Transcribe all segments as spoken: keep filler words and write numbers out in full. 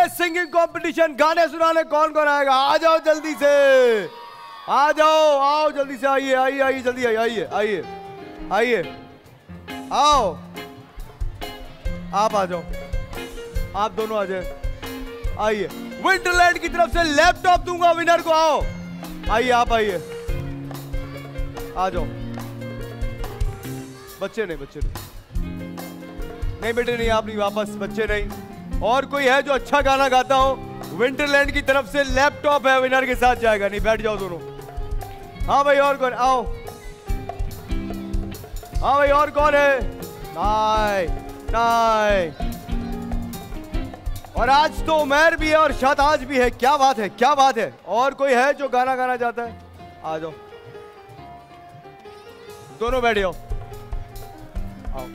Singing competition, गाने सुनाने कौन कौन आएगा? आ जाओ जल्दी से, आ जाओ, आओ जल्दी से, आइए आइए आइए जल्दी आइए आइए आइए आइए, आओ आप आ जाओ, आप दोनों आ जाए, आइए। विंटरलैंड की तरफ से लैपटॉप दूंगा विनर को, आओ आइए, आप आइए, आ जाओ। बच्चे नहीं, बच्चे नहीं, नहीं बेटे नहीं, आप नहीं, वापस बच्चे नहीं। और कोई है जो अच्छा गाना गाता हो? विंटरलैंड की तरफ से लैपटॉप है, विनर के साथ जाएगा। नहीं, बैठ जाओ दोनों। हाँ भाई, और कौन? आओ। हाँ भाई, और कौन है? नाइ नाइ। और आज तो उमर भी है और शाहताज भी है। क्या बात है, क्या बात है। और कोई है जो गाना गाना चाहता है? आ जाओ, दोनों बैठ जाओ, आओ।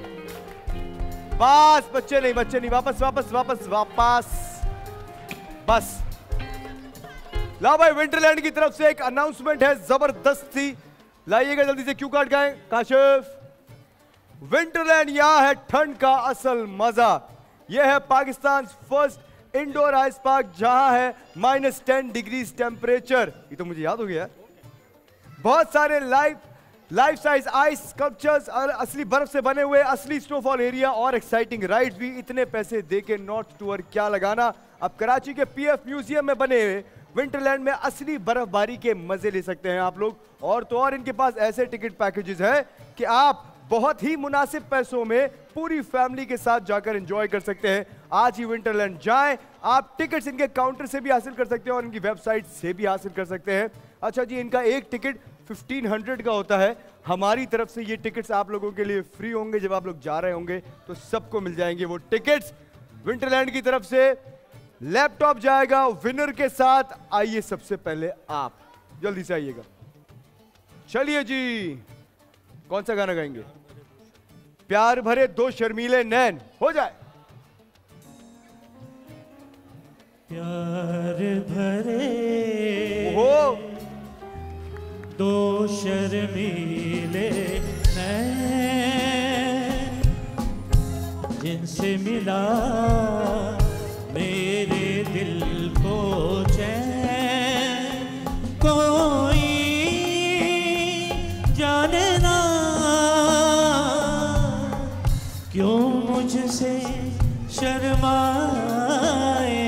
बस बच्चे नहीं, बच्चे नहीं, वापस वापस वापस वापस, बस। ला भाई, विंटरलैंड की तरफ से एक अनाउंसमेंट है जबरदस्ती, लाइएगा जल्दी से। क्यू कार्ड गाएं काशिफ। विंटरलैंड, यहां है ठंड का असल मजा। यह है Pakistan first indoor ice park, जहां है माइनस टेन डिग्रीज टेम्परेचर। ये तो मुझे याद हो गया। बहुत सारे live life size ice sculptures और असली बर्फ से बने हुए असली स्नोफॉल एरिया और एक्साइटिंग राइड्स भी। इतने पैसे देके नॉर्थ टूर क्या लगाना। अब कराची के पीएफ म्यूजियम में बने हुए विंटरलैंड में असली बर्फबारी के मजे ले सकते हैं आप लोग। और तो और इनके पास ऐसे टिकट पैकेजेस हैं कि आप बहुत ही मुनासिब पैसों में पूरी फैमिली के साथ जाकर एंजॉय कर सकते हैं। आज ही विंटरलैंड जाएं। आप टिकट्स इनके काउंटर से भी हासिल कर सकते हैं और इनकी वेबसाइट से भी हासिल कर सकते हैं। अच्छा जी, इनका एक टिकट पंद्रह सौ का होता है। हमारी तरफ से ये टिकट्स आप लोगों के लिए फ्री होंगे। जब आप लोग जा रहे होंगे तो सबको मिल जाएंगे वो टिकट्स। विंटरलैंड की तरफ से लैपटॉप जाएगा विनर के साथ। आइए सबसे पहले आप जल्दी से आइएगा। चलिए जी, कौन सा गाना गाएंगे? प्यार भरे दो शर्मीले नैन हो जाए। प्यार भरे ओहो, दो शर्मीले नैन, जिनसे मिला मेरे दिल को चैन। कोई जाने ना क्यों मुझसे शर्माए,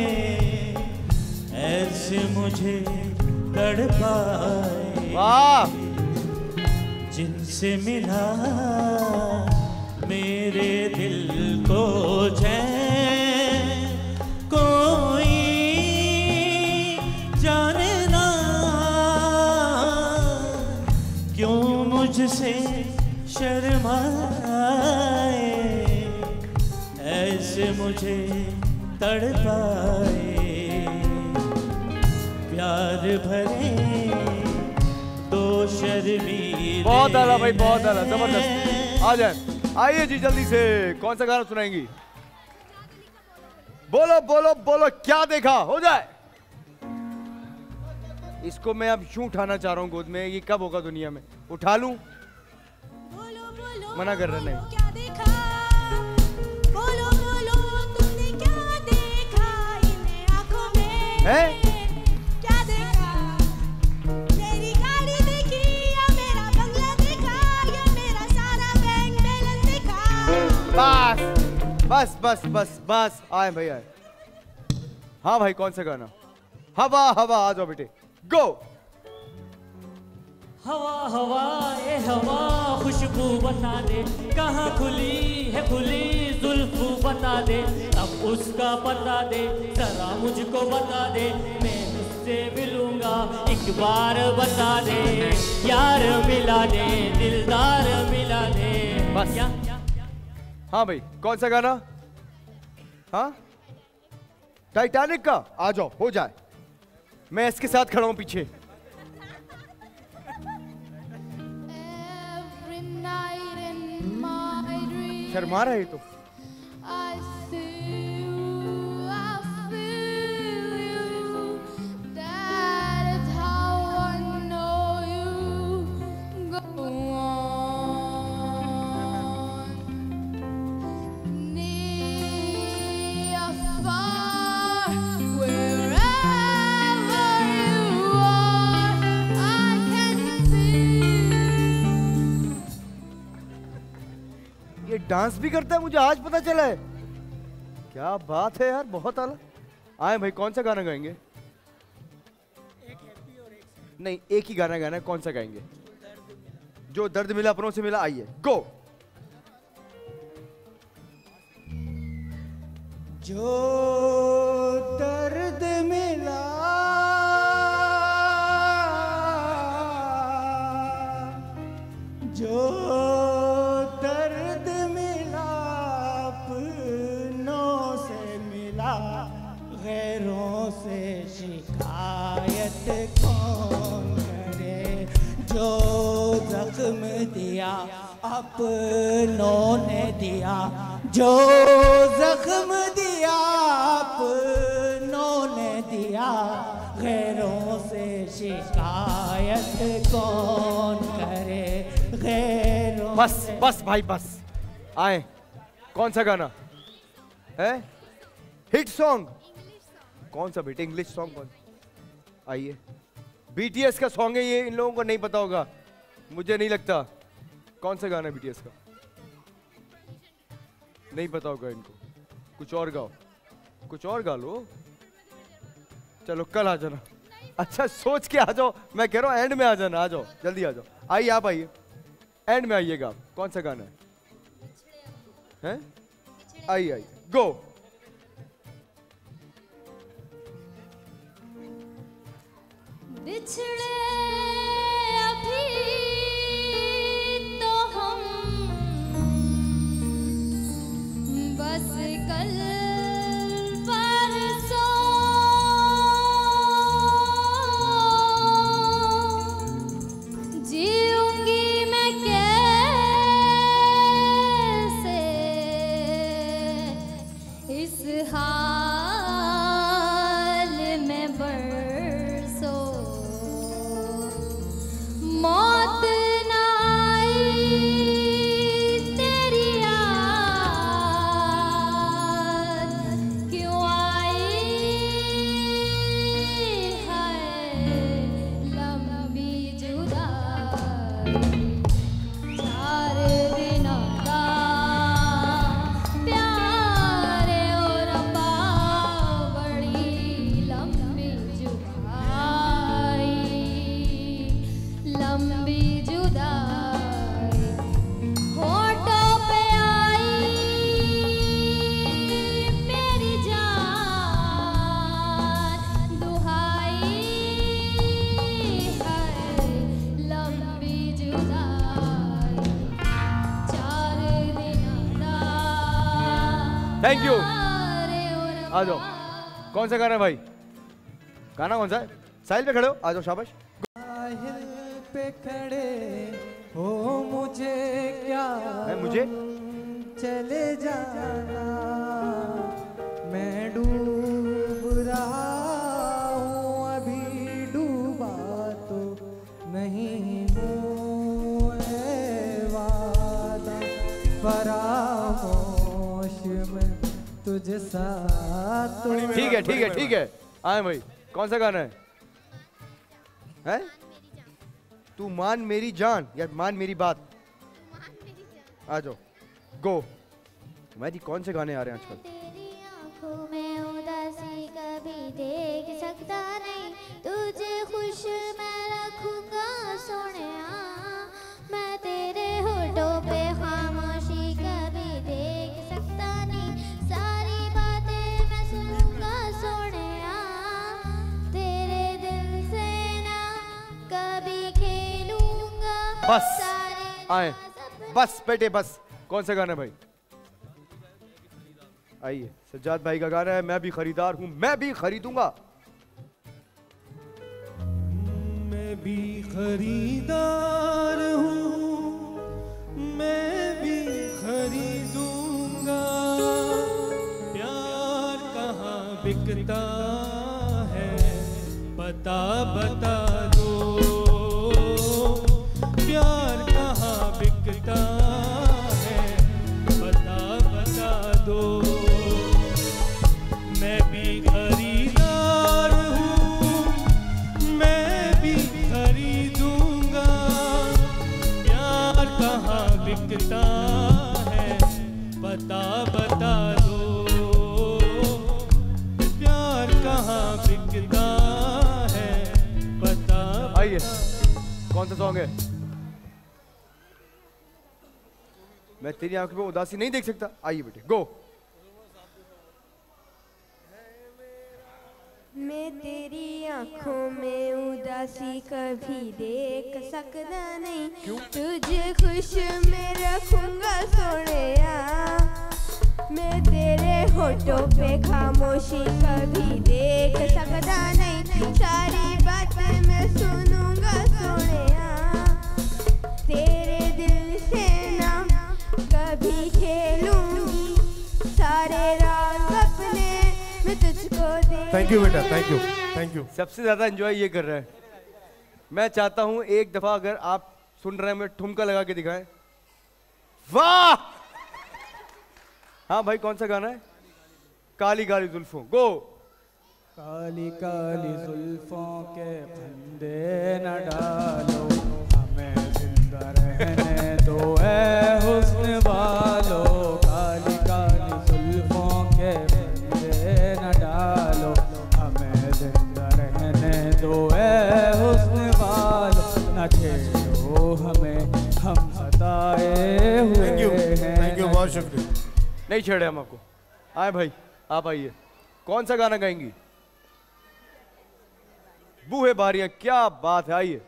ऐसे मुझे तड़पाए। वाह! जिनसे मिला मेरे दिल को चैन। कोई जाने ना क्यों मुझसे शर्माए, ऐसे मुझे तड़पाए। प्यार भरे दो शर्मीले। बहुत आला भाई, बहुत आला, जबरदस्त। आ जाए, आइए जी जल्दी से। कौन सा गाना सुनाएंगी? बोलो बोलो बोलो, क्या देखा हो जाए। इसको मैं अब यूं उठाना चाह रहा हूँ गोद में। ये कब होगा दुनिया में? उठा लूं? मना कर रहे नहीं। क्या देखा? बोलो बोलो तुमने क्या देखा इन आंखों में? है? क्या देखा? मेरी गाड़ी देखी या मेरा बंगला देखा या मेरा सारा बैंक बैलेंस देखा? बस बस बस बस बस, आए भाई आए। हाँ भाई, कौन सा गाना? हवा हवा, आ जाओ बेटे, गो। हवा हवा ए हवा, खुशबू बता दे, कहाँ खुली है खुली जुल्फू बता दे। अब उसका पता दे, जरा मुझको बता दे, मैं उससे मिलूंगा एक बार बता दे। यार मिला दे, दिलदार मिला दे। बस। हाँ भाई, कौन सा गाना? हाँ, टाइटैनिक का। आ जाओ, हो जाए। मैं इसके साथ खड़ा हूं पीछे। शर्मा रहा है तो। डांस भी करता है, मुझे आज पता चला है। क्या बात है यार, बहुत आला। आए भाई, कौन सा गाना गाएंगे? एक हैप्पी और एक सैड। नहीं, एक ही गाना गाना है। कौन सा गाएंगे? जो दर्द मिला अपनों से मिला। आइए, गो। जो दर्द मिला जो दर्द मिला अपनों से मिला, गैरों से शिकायत कौन करे। जो जख्म दिया अपनों ने दिया, जो जख्म दिया अपनों ने दिया, गैरों से शिकायत कौन करे। गैरों बस बस भाई बस। आए, कौन सा गाना है? हिट सॉन्ग कौन सा बेटे? इंग्लिश सॉन्ग कौन? आइए, बीटीएस का सॉन्ग है ये, इन लोगों को नहीं पता होगा, मुझे नहीं लगता। कौन सा गाना है बीटीएस का? नहीं पता होगा इनको। कुछ और गाओ, कुछ और गा लो। चलो कल आ जाना। अच्छा सोच के आ जाओ, मैं कह रहा हूँ एंड में आ जाना। आ जाओ, जल्दी आ जाओ। आइए आप आइए, एंड में आइएगा। कौन सा गाना है? हैं? आइए आइए, गो। बिछड़े अभी तो हम बस कल परसों, जीऊंगी मैं कैसे इस हाल में बरसों। मौत ना आई तेरी याद क्यों आई है लंबी जुदाई। चार दिनों का प्यार और अब्बा बड़ी लंबी जुदाई, लंबी जुदाई। होठों पे आई मेरी जान, दुहाई है लंबी जुदाई। चार दिनों का थैंक यू। प्यार और आ जाओ। कौन सा गाना है भाई? गाना कौन सा है? साहिल पे खड़े हो, आ जाओ। शाबाश। साहिल पे खड़े हो मुझे क्या है मुझे? चले जाना, मैं डूब रहा हूँ अभी डूबा तो नहीं हूँ, ए वादा फरामोश में तुझ साथ। ठीक है ठीक है ठीक है। आए भाई, कौन सा गाना है? हैं? तू मान मेरी जान या मान मेरी बात? आ जाओ, गो। मैं जी कौन से गाने आ रहे हैं आजकल? तेरी आंखों में उदासी कभी देख सकता नहीं, तुझे खुश मैं रखूंगा सोनिया। मैं तेरे होठों पे खामोशी कभी देख सकता नहीं, सारी बातें मैं सुनूंगा सोनिया। तेरे दिल से ना कभी खेलूंगा। बस, सारे आए बस बेटे बस। कौन सा गाना है भाई? आइए, सज्जाद भाई का गाना है, मैं भी खरीदार हूं, मैं भी खरीदूंगा। मैं भी खरीदार हूँ, मैं भी खरीदूंगा। प्यार कहाँ बिकता है पता बता दो, प्यार कहाँ बिकता है पता बता दो। मैं भी खरीदार हूँ, मैं भी खरीदूंगा। प्यार कहाँ बिकता है बता दो, प्यार कहाँ बिकता है बता। आइए, कौन सा सॉन्ग है? मैं तेरी आंखों में उदासी नहीं देख सकता। आइए बेटे, गो। मैं तेरी आंखों में उदासी कभी देख सकता नहीं, तुझे खुश में रखूंगा सोनिया। मैं तेरे होठों पे खामोशी कभी देख सकता नहीं, सारी बातें मैं सुनूंगा सोनिया। तेरे दिल से ना कभी खेलूंगी, सारे राज अपने मैं तुझको दे। थैंक यू बेटा, थैंक यू, थैंक यू। सबसे ज्यादा एंजॉय ये कर रहे हैं। मैं चाहता हूं एक दफा अगर आप सुन रहे हैं मैं ठुमका लगा के दिखाएं। वाह! हाँ भाई, कौन सा गाना है? काली काली जुल्फों, गो। काली काली जुल्फों के फंदे न डालो, हमें जिंदा रहने दो ऐ हुस्न वालो। काली काली जुल्फों के फंदे न डालो, हमें जिंदा रहने दो ऐ हुस्न वालो। न छेड़ो हमें, हम सताए हुए थैंक यू, हैं। थैंक यू, बहुत शुक्रिया। नहीं छेड़े हम आपको। आए भाई, आप आइए। कौन सा गाना गाएंगी? बूहे बारियां, क्या बात है। आइए।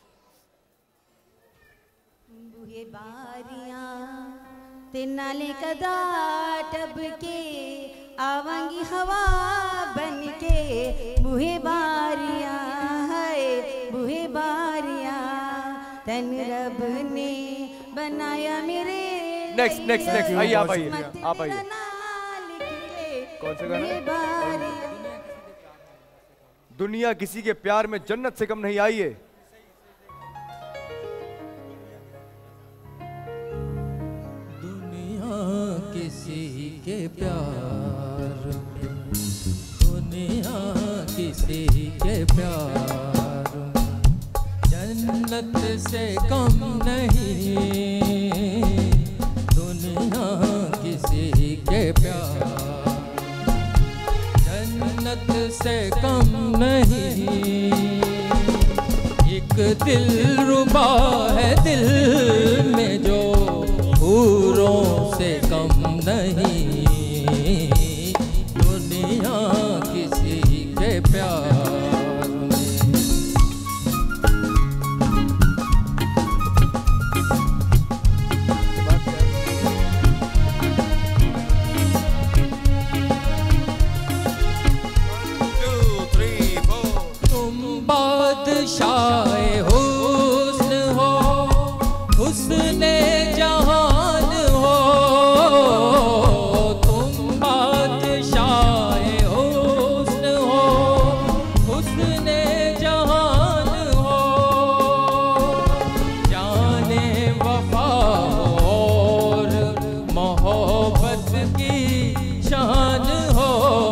बूहे बारियां ते नाले कदा टब के, आवांगी हवा बन के। बूहे बारियां है बूहे बारियां, तन रब ने बनाया मेरे। नेक्स्ट नेक्स्ट नेक्स्ट आइए, आप आइए, आप आइए। कौन सा गाना? दुनिया किसी के प्यार में जन्नत से कम नहीं। आइए। दुनिया किसी के प्यार, दुनिया किसी के प्यार, जन्नत से कम नहीं। दुनिया किसी के प्यार, जन्नत से कम नहीं। एक दिल रुबा है दिल में जो हूरों से कम नहीं। दुनिया किसी के प्यार शाए हुस्न हो, हुस्ने जहान हो। तुम बादशाए हुस्न हो, हुस्ने जहान हो। जाने वफा और मोहब्बत की शान हो।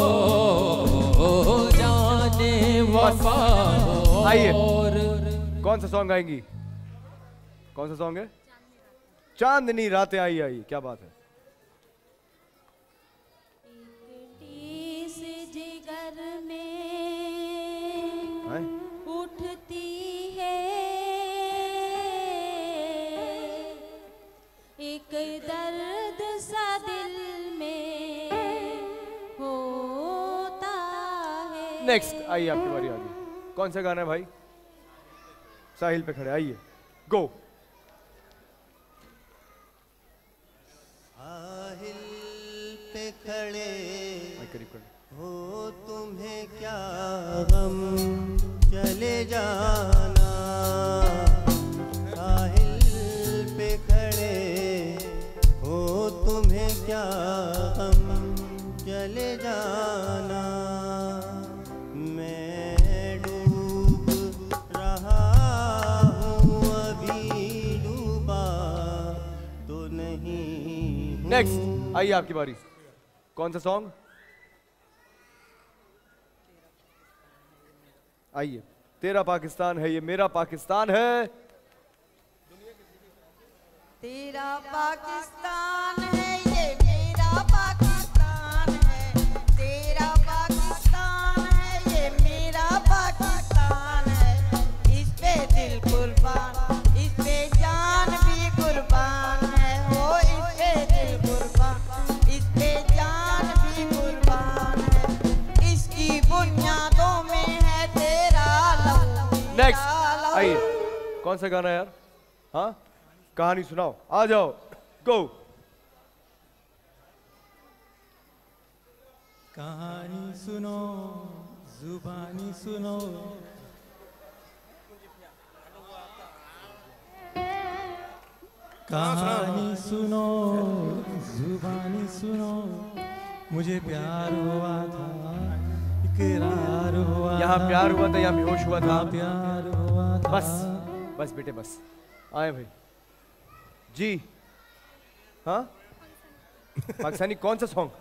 जाने वफा। आइए, कौन सा सॉन्ग गाएंगी? कौन सा सॉन्ग है? चांदनी रातें। आई आई, क्या बात है। इस जिगर में है? उठती है एक दर्द सा दिल में होता है। नेक्स्ट आइए, आपकी बारी आ गई। कौन सा गाना है भाई? साहिल पे खड़े। आइए, गो। साहिल पे खड़े करीब खड़े हो, तुम्हें क्या गम चले जाना। साहिल पे खड़े हो, तुम्हें क्या गम चले जाना। नेक्स्ट आइए, आपकी बारी। कौन सा सॉन्ग? आइए। तेरा पाकिस्तान है ये मेरा पाकिस्तान है। तेरा पाकिस्तान है ये मेरा पाकिस्तान है, तेरा पाकिस्तान है, ये मेरा पाकिस्तान है। इस पे दिल कुर्बान, इस पे जान भी कुर्बान है, हो इस पे दिल कुर्बान, इस पे जान भी कुर्बान है। इसकी बुनियादों में है तेरा लहू। नेक्स्ट आइए, कौन सा गाना है यार? हाँ, कहानी सुनाओ, आ जाओ, गो। कहानी सुनो, जुबानी सुनो, कहानी सुनो, जुबानी सुनो, मुझे प्यार हुआ था, इकरार हुआ, यहाँ प्यार हुआ था, यहाँ बेहोश हुआ था, प्यार हुआ था। बस बस बेटे बस, आए भाई जी। हाँ, पाकिस्तानी कौन सा सॉन्ग?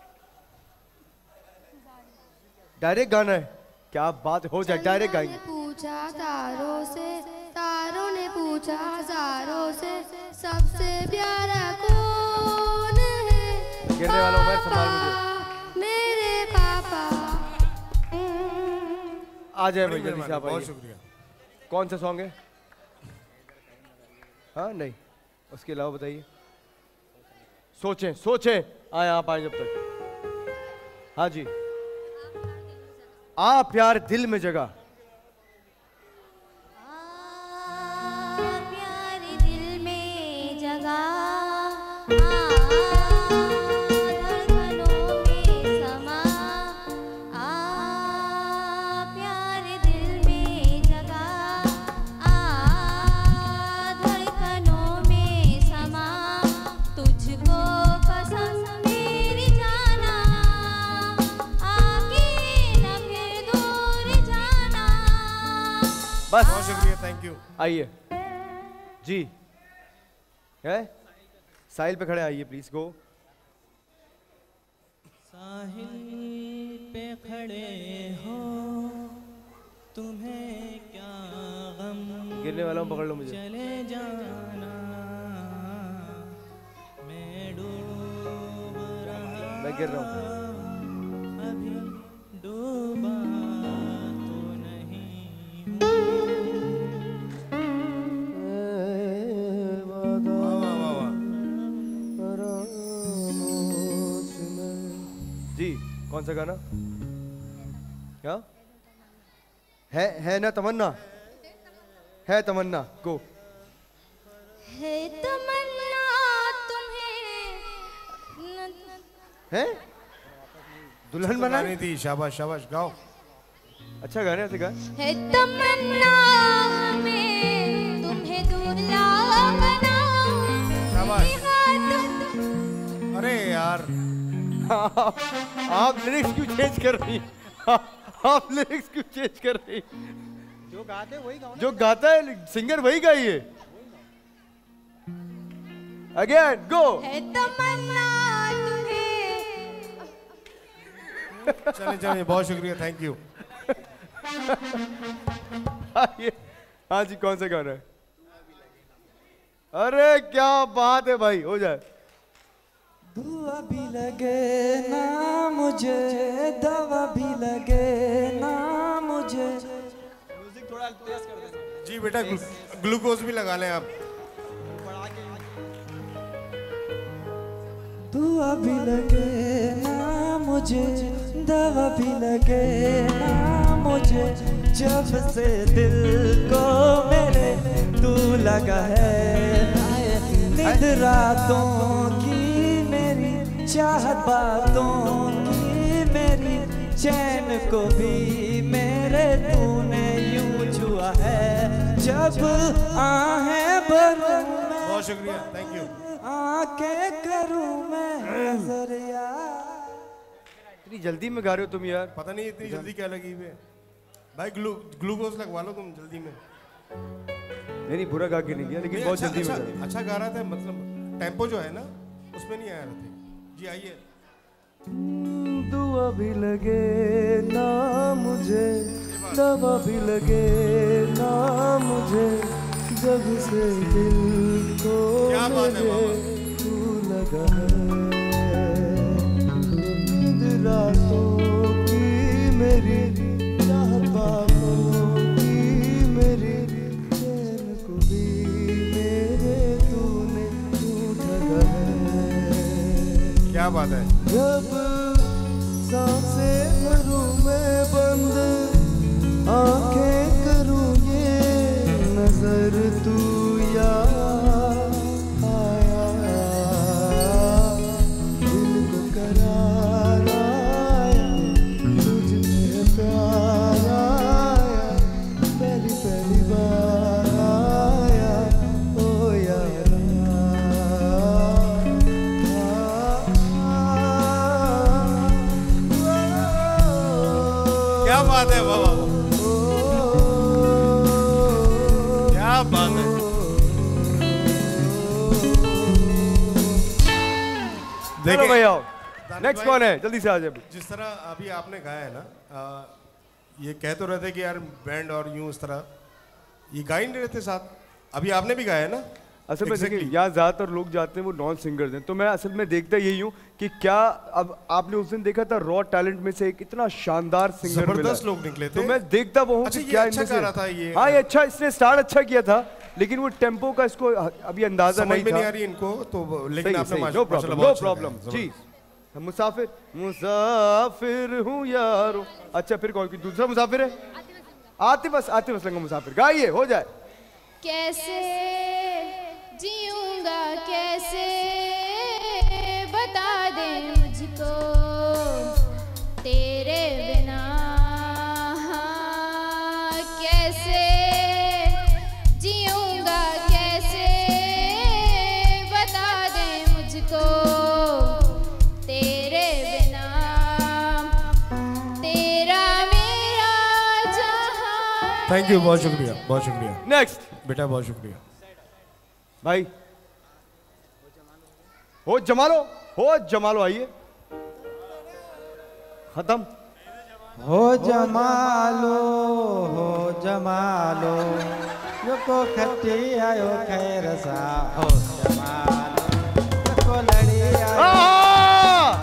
डायरेक्ट गाना है, क्या बात, हो जाए डायरेक्ट गाएंगे। पूछा तारों से, तारों ने पूछा हजारों से, सबसे प्यारा कौन है? गिरने वालों में संभाल मुझे, मेरे पापा। आ जाए भाई जल्दी से, आप बहुत आइए। शुक्रिया। कौन सा सॉन्ग है? हाँ नहीं, उसके अलावा बताइए। सोचें सोचें, आए आप आए जब तक। हाँ जी, आ प्यार दिल में जगह। प्यार दिल में जगह, धड़कनों में समा, आ प्यार दिल में जगह, आ धड़कनों में समा, तुझको कसम मेरी जाना, आगे न फिर दूर जाना। बस बहुत शुक्रिया, थैंक यू। आइए जी, है साहिल पे खड़े, आइए प्लीज, गो। साहिल पे खड़े हो, तुम्हें क्या गम, गिरने वाला हूँ, पकड़ लो मुझे। चले जाना, मैं डूब रहा, मैं गिर रहा हूँ। अभी डूबा तो नहीं वाह वाह वाह वाह। जी, कौन सा गाना? क्या है? है ना तमन्ना, है तमन्ना, गो। है तमन्ना तुम्हें है दुल्हन बनानी बनानी थी, शाबाश शाबाश, गाओ। अच्छा गाने ऐसे गाए। है तमन्ना हमें तुम्हें दूल्हा बनाऊं, शाबाश। निहार अरे यार, आप लिरिक्स क्यों चेंज कर रही? आप लिरिक्स क्यों चेंज कर रही? जो गाते वही गाओ ना। जो गाता है सिंगर वही गाइए। Again go. है तमन्ना तुम्हें। चलिए चलिए, बहुत शुक्रिया, थैंक यू। आइए, हाँ जी, कौन सा गाना है? अरे क्या बात है भाई, हो जाए। दुआ भी लगे ना मुझे, दवा भी लगे ना मुझे। म्यूजिक थोड़ा तेज कर देना जी बेटा, ग्लू, ग्लूकोज भी लगा लें आप। दुआ भी लगे ना मुझे, दवा भी लगे ना मुझे, जब से दिल को मेरे तू लगा है। नींद रातों की मेरी, चाहत बातों की मेरी, चैन को भी मेरे तूने यूं छुआ है। जब आहें भरूं मैं, बहुत शुक्रिया, थैंक यू। आंखें करूं मैं नजरिया। इतनी जल्दी में गा रहे हो तुम यार। पता नहीं इतनी जल्दी क्या लगी हुई है भाई। ग्लू ग्लूकोज लगवा लो तुम जल्दी में। नहीं नहीं, बुरा गा के नहीं किया, लेकिन नहीं, बहुत अच्छा, जल्दी में अच्छा, गा रहे हो। अच्छा गा रहा था, मतलब टेम्पो जो है ना उसमें नहीं आया रहते। जी आइए। दुआ भी लगे ना मुझे, दवा भी लगे ना मुझे, जब से दिल को क्या बात है मेरे बाबा। तू लगा है। बात है। जब सांसें भरूं मैं बंद, आंखें करूं ये नजर तू याद आया, दिल को करार आया, तुझमें प्यार आया, पहली पहली बार आया, ओ यारा। क्या बात है बाबा, क्या बात है। चलो भाई आओ, नेक्स्ट कौन है, जल्दी से आ जाए। जिस तरह अभी आपने गाया है ना, आ, ये कह तो रहे थे कि यार बैंड और यूं उस तरह ये गा ही नहीं रहते साथ, अभी आपने भी गाया है ना। असल में Exactly. देखिए यहाँ ज़्यादातर लोग जाते हैं वो नॉन सिंगर्स हैं, तो मैं असल में देखता यही हूँ कि क्या अब आपने उस दिन देखा था रॉ टैलेंट में से एक इतना शानदार सिंगर मिला, जबरदस्त लोग निकले थे। तो मैं देखता वो हूँ अच्छा, कि ये क्या अच्छा इनमें गा रहा से- था ये। हाँ ये अच्छा, इसने स्टार्ट अच्छा किया था, लेकिन वो टेम्पो का इसको अभी अंदाजा समझ नहीं में था। नहीं आ रही इनको तो, लेकिन आपने नो माशाल्लाह प्रॉब्लम, बहुत नो अच्छा प्रॉब्लम गाया, जी। मुसाफिर मुसाफिर हूँ यारो। अच्छा फिर कौन, दूसरा मुसाफिर है? आतिफ अस आतिफ असलम का मुसाफिर, गाइए हो जाए। कैसे जीऊंगा कैसे बता दे मुझको तेरे बिना, हाँ, कैसे जीऊंगा कैसे बता दे मुझको तेरे बिना, तेरा मेरा जहां। थैंक यू, बहुत शुक्रिया, बहुत शुक्रिया। नेक्स्ट बेटा बहुत शुक्रिया भाई, हो जमालो, हो जमालो, आइए खत्म। हो जमालो हो जमालो को खट्टी आयो खैर सा, हो जमालो को लड़ी आयो,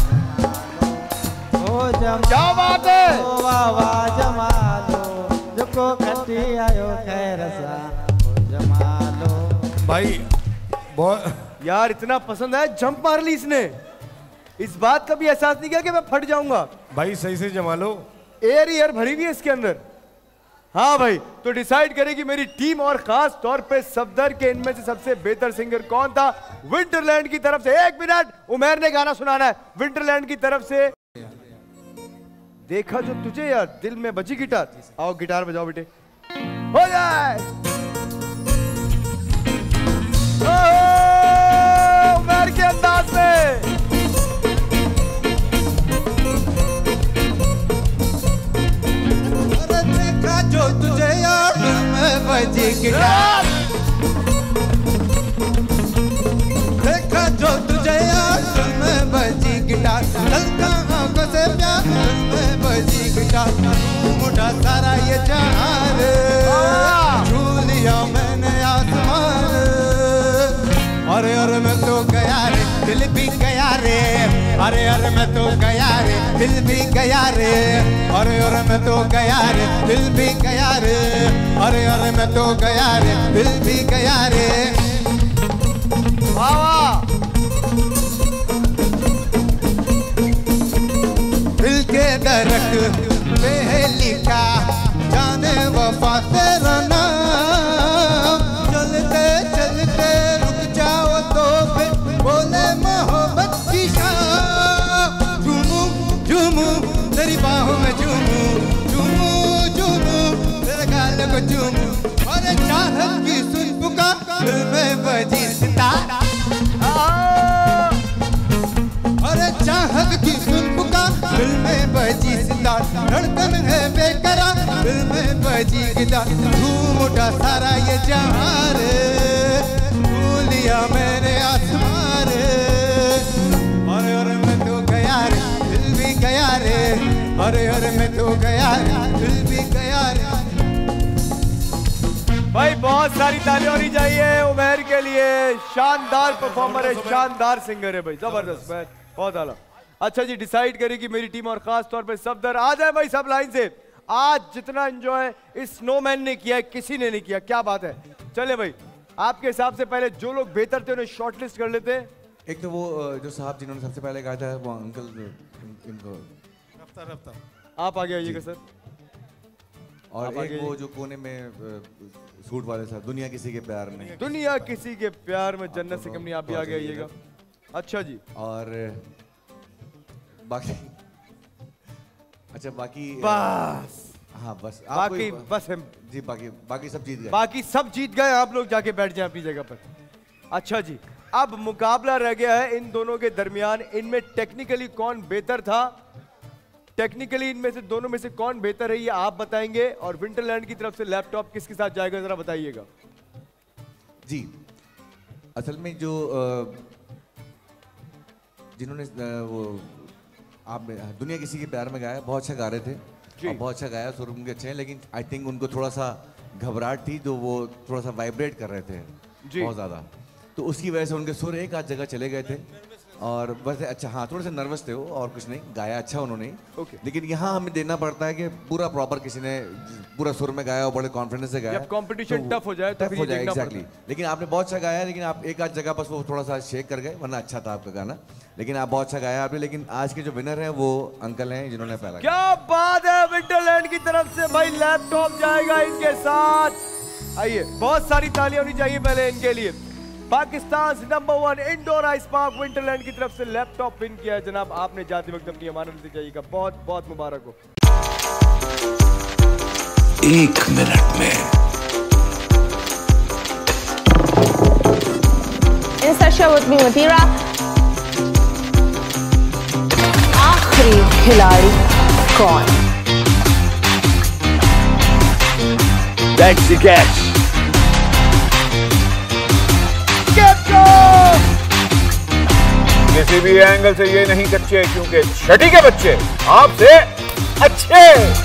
हो जमालो क्या बात है, वाह वाह जमालो को खट्टी आयो खैर सा, हो जमालो। भाई बहुत यार इतना पसंद है, जंप मार ली इसने, इस बात का भी एहसास नहीं किया कि मैं फट जाऊंगा। भाई सही से जमा लो, एयर एयर भरी हुई है इसके अंदर। हाँ भाई, तो डिसाइड करेगी मेरी टीम और खास तौर पे सफदर के इनमें से सबसे बेहतर सिंगर कौन था। विंटरलैंड की तरफ से एक मिनट, उमेर ने गाना सुनाना है विंटरलैंड की तरफ से। देखा जो तुझे यार, दिल में बजी गिटार, आओ गिटार बजाओ बेटे, हो जाए। ओ, उमेर के अंदाज में देखा जो तुझे यार में बजी गिटार, देखा जो तुझे यार में बजी गिटार, ललका आंखों से प्यार में बजी गिटार, मुझा सारा ये जहान छू लिया मैंने आसमान, अरे अरे मैं तो गया रे, दिल भी गया रे, अरे अरे मैं तो गया रे, दिल भी गया रे, अरे अरे मैं तो गया रे, दिल भी गया रे, अरे अरे मैं तो गया रे, दिल भी गया रे। वाह वाह, दिल के दरख्त पे है लिखा जाने वफा तेरा नाम, चलते चलते रुक जाओ तो फिर बोले मोहब्बत की शाम, झूमू झूमू तेरी बाहों में झूमू, झूमू झूमू तेरे गाल को झूमू, और चाहत की सुन पुकार दिल में बजी सितार, अरे चाहत की सुन पुकार दिल में बजी सितार, धड़कन है बेकरार दिल में बजी गिटार, झूम उठा सारा ये जहां रे, भूल लिया मैंने आसमान रे, अरे अरे मैं तो गया रे, दिल भी गया रे, अरे अरे मैं तो गया रे, दिल भी गया रे। भाई बहुत सारी तालियां होनी चाहिए उमेर के लिए, शानदार परफॉर्मर है, शानदार सिंगर है भाई, जबरदस्त, मैं बहुत आला। अच्छा जी, डिसाइड करेगी मेरी टीम और खास तौर पे सफदर, आ जाए भाई सब लाइन से। आज जितना एंजॉय इस स्नोमैन ने किया है किसी ने नहीं किया, क्या बात है। चले भाई, आपके हिसाब से पहले जो लोग बेहतर थे उन्हें शॉर्टलिस्ट कर लेते हैं, एक तो वो जो साहब जिन्होंने सबसे पहले कहा था वो अंकल इनको रफ्तार रफ्तार आप आगे आइएगा सर। और एक वो जो कोने में सूट वाले साहब, दुनिया किसी के प्यार में, दुनिया किसी के प्यार में जन्नत से कम नहीं, आप भी आगे आइएगा। अच्छा जी। और बाकी अच्छा बाकी बस हाँ बस बाकी बस हम जी बाकी बाकी सब जीत गए, बाकी सब जीत गए। आप लोग जाके बैठ जाएं अपनी जगह पर। अच्छा जी, अब मुकाबला रह गया है इन दोनों के दरमियान। इनमें टेक्निकली कौन बेहतर था, टेक्निकली इनमें से दोनों में से कौन बेहतर है ये आप बताएंगे। और विंटरलैंड की तरफ से लैपटॉप किसके साथ जाएगा जरा बताइएगा। जी असल में जो जिन्होंने वो आप दुनिया किसी के प्यार में गाया, बहुत अच्छा गा रहे थे और बहुत अच्छा गाया, सुर उनके अच्छे हैं, लेकिन आई थिंक उनको थोड़ा सा घबराहट थी, जो वो थोड़ा सा वाइब्रेट कर रहे थे बहुत ज़्यादा, तो उसकी वजह से उनके सुर एक आध जगह चले गए थे और बस अच्छा हाँ थोड़े से नर्वस थे वो, और कुछ नहीं, गाया अच्छा उन्होंने। okay. लेकिन यहाँ हमें देना पड़ता है कि पूरा प्रॉपर किसी ने पूरा सुर में गाया और बड़े कॉन्फिडेंस से गाया, कंपटीशन टफ हो जाए, टफ हो जाए एग्जैक्टली। लेकिन आपने बहुत अच्छा गाया, लेकिन आप एक आध जगह बस वो थोड़ा सा शेक कर गए, वरना अच्छा था आपका गाना, लेकिन आप बहुत अच्छा गाया आपने। लेकिन आज के जो विनर हैं वो अंकल हैं जिन्होंने पहला। क्या बात है, विंटरलैंड की तरफ से भाई लैपटॉप जाएगा इनके साथ। आइए, बहुत सारी तालियां होनी चाहिए पहले इनके लिए। Pakistan number one indoor ice park winterland की तरफ से लैपटॉप विन किया है जनाब। आपने जाते वक्त अपनी अमानत से जाइएगा, बहुत बहुत मुबारक हो। एक मिनट में In Sasha with me Mathira, आखिरी खिलाड़ी कौन? That's the catch. किसी भी एंगल से ये नहीं कच्चे, क्योंकि छठी के बच्चे आपसे अच्छे।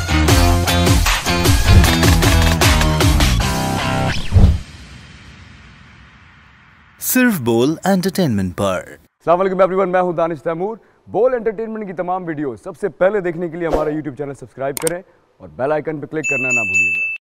सिर्फ बोल एंटरटेनमेंट पर। अस्सलाम वालेकुम एवरीवन, मैं हूं दानिश तैमूर। बोल एंटरटेनमेंट की तमाम वीडियो सबसे पहले देखने के लिए हमारा यूट्यूब चैनल सब्सक्राइब करें और बेल आइकन पर क्लिक करना ना भूलिएगा।